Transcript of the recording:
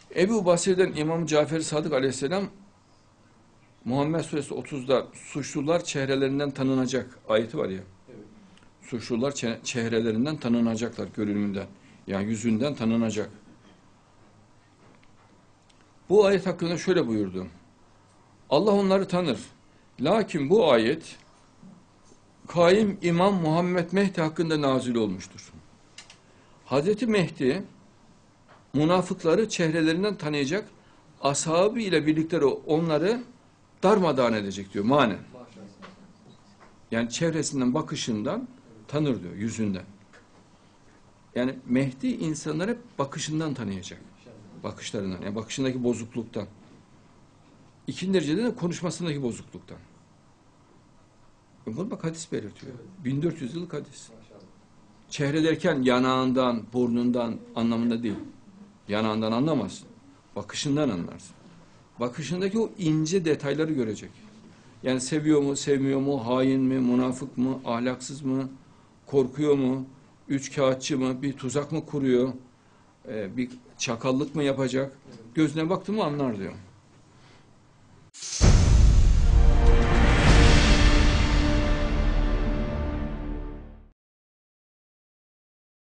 Ebu Basir'den İmam Cafer Sadık Aleyhisselam Muhammed Suresi 30'da suçlular çehrelerinden tanınacak ayeti var ya. Evet. Suçlular çehrelerinden tanınacaklar, görünümünden. Yani yüzünden tanınacak. Bu ayet hakkında şöyle buyurdu. Allah onları tanır. Lakin bu ayet kaim İmam Muhammed Mehdi hakkında nazil olmuştur. Hazreti Mehdi münafıkları çehrelerinden tanıyacak, ashabı ile birlikte onları darmadağın edecek diyor manen. Yani çevresinden, bakışından tanır diyor, yüzünden. Yani Mehdi insanları bakışından tanıyacak. Bakışlarından, yani bakışındaki bozukluktan. İkinci derecede de konuşmasındaki bozukluktan. Bunu bak hadis belirtiyor. 1400 yıllık hadis. Çehre derken yanağından, burnundan anlamında değil. Yanağından anlamazsın. Bakışından anlarsın. Bakışındaki o ince detayları görecek. Yani seviyor mu, sevmiyor mu, hain mi, münafık mı, ahlaksız mı, korkuyor mu, üçkağıtçı mı, bir tuzak mı kuruyor, bir çakallık mı yapacak? Gözüne baktı mı anlar diyor.